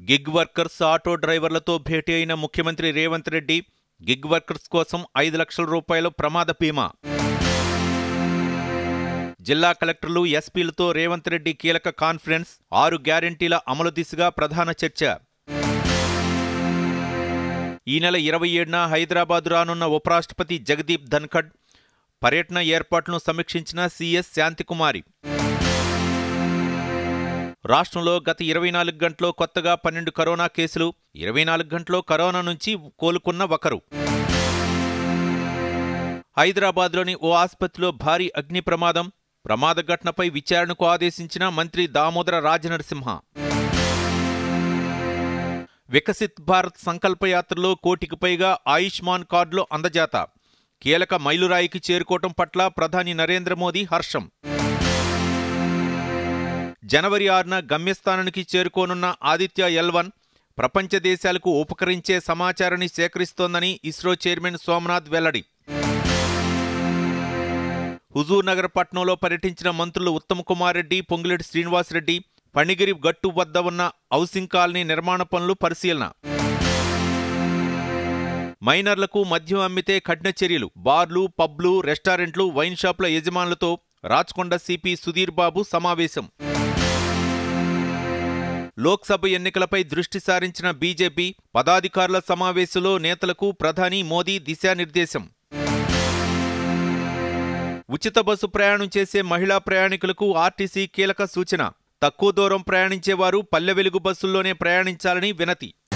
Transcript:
Gig workers auto డ్రైవర్లతో భేటీ అయిన ముఖ్యమంత్రి Revanth Reddy gig workers కోసం 5 లక్షల రూపాయల ప్రమాద బీమా. జిల్లా కలెక్టర్లు, ఎస్పీలతో రేవంత్ రెడ్డి కీలక కాన్ఫరెన్స్. 6 గ్యారెంటీల అమలు దిశగా ప్రధాన చర్చ. ఈ నెల 27న హైదరాబాద్ రానున్న ఉపరాష్ట్రపతి జగదీప్ ధన్ఖడ్. పర్యటన ఏర్పాట్లను సమీక్షించిన సీఎస్ శాంతికుమారి. రాష్ట్రంలో గత 24 గంటల్లో కొత్తగా 12 కరోనా కేసులు. 24 గంటల్లో కరోనా నుంచి కోలుకున్న ఒకరు. హైదరాబాద్లోని ఓ ఆసుపత్రిలో భారీ అగ్ని ప్రమాదం. ప్రమాద ఘటనపై విచారణకు ఆదేశించిన మంత్రి దామోదర రాజనరసింహ. వికసిత్ భారత్ సంకల్పయాత్రలో 1 కోటికి పైగా ఆయుష్మాన్ కార్డులు అందజేత. కీలక మైలురాయికి చేరుకోవటం పట్ల ప్రధాని నరేంద్ర మోదీ హర్షం. జనవరి 6న గమ్యస్థానానికి చేరుకోనున్న ఆదిత్య L1 ప్రపంచ దేశాలకు ఉపకరించే సమాచారాన్ని సేకరిస్తోందని ఇస్రో చైర్మన్ సోమనాథ్ వెల్లడి. హుజూర్ నగర్ పట్టణంలో పర్యటించిన మంత్రులు ఉత్తమ్ కుమార్ రెడ్డి, పొంగులేటి శ్రీనివాసరెడ్డి. పణిగిరి గట్టు వద్ద ఉన్న హౌసింగ్ కాలనీ నిర్మాణ పనులు పరిశీలన. మైనర్లకు మద్యం అమ్మితే కఠిన చర్యలు. బార్లు, పబ్లు, రెస్టారెంట్లు, వైన్ షాపుల యజమానులతో రాచకొండ సిపి సుధీర్ బాబు సమావేశం. లోక్సభ ఎన్నికలపై దృష్టి సారించిన బీజేపీ. పదాధికారుల సమావేశంలో నేతలకు ప్రధాని మోదీ దిశానిర్దేశం. ఉచిత బస్సు ప్రయాణం చేసే మహిళా ప్రయాణికులకు ఆర్టీసీ కీలక సూచన. తక్కువ దూరం ప్రయాణించేవారు పల్లె వెలుగు బస్సుల్లోనే ప్రయాణించాలని వినతి.